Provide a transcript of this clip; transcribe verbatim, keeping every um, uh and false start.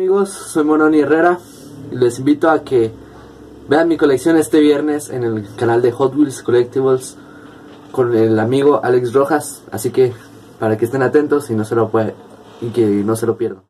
Amigos, soy Mononi Herrera y les invito a que vean mi colección este viernes en el canal de Hot Wheels Collectibles con el amigo Alex Rojas, así que para que estén atentos y no se lo puede, y que no se lo pierdan.